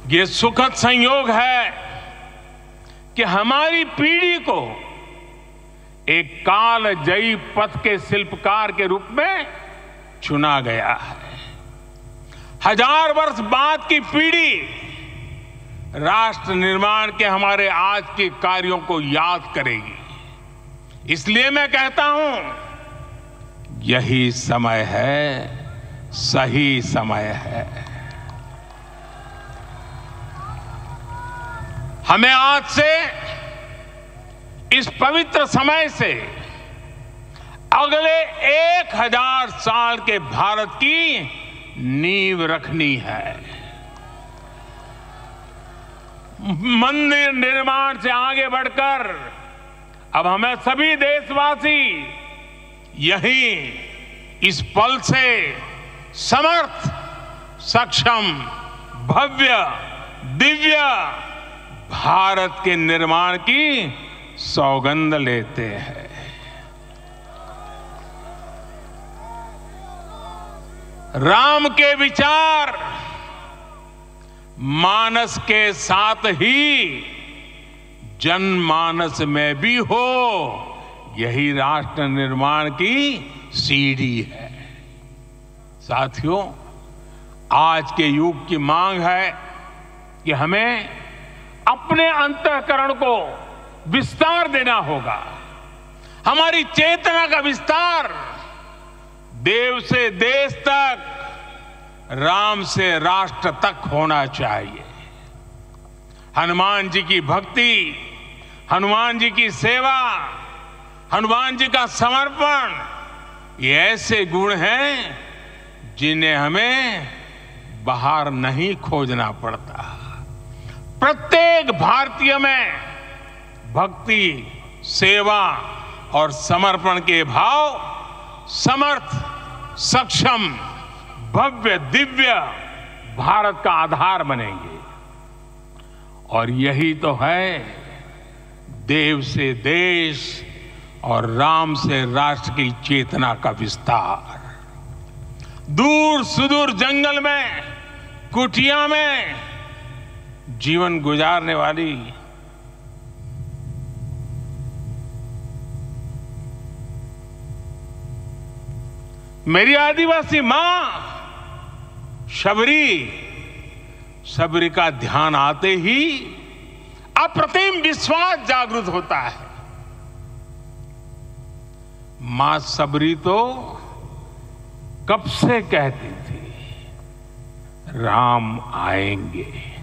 ये सुखद संयोग है कि हमारी पीढ़ी को एक कालजयी पथ के शिल्पकार के रूप में चुना गया है। 1000 वर्ष बाद की पीढ़ी राष्ट्र निर्माण के हमारे आज के कार्यों को याद करेगी। इसलिए मैं कहता हूं, यही समय है, सही समय है। हमें आज से, इस पवित्र समय से अगले 1000 साल के भारत की नींव रखनी है। मंदिर निर्माण से आगे बढ़कर अब हमें सभी देशवासी यही इस पल से समर्थ, सक्षम, भव्य, दिव्य भारत के निर्माण की सौगंध लेते हैं। राम के विचार मानस के साथ ही जनमानस में भी हो, यही राष्ट्र निर्माण की सीढ़ी है। साथियों, आज के युग की मांग है कि हमें अपने अंतःकरण को विस्तार देना होगा। हमारी चेतना का विस्तार देव से देश तक, राम से राष्ट्र तक होना चाहिए। हनुमान जी की भक्ति, हनुमान जी की सेवा, हनुमान जी का समर्पण, ये ऐसे गुण हैं जिन्हें हमें बाहर नहीं खोजना पड़ता। प्रत्येक भारतीय में भक्ति, सेवा और समर्पण के भाव समर्थ, सक्षम, भव्य, दिव्य भारत का आधार बनेंगे। और यही तो है देव से देश और राम से राष्ट्र की चेतना का विस्तार। दूर सुदूर जंगल में, कुटिया में जीवन गुजारने वाली मेरी आदिवासी मां शबरी का ध्यान आते ही अप्रतिम विश्वास जागृत होता है। मां शबरी तो कब से कहती थी, राम आएंगे।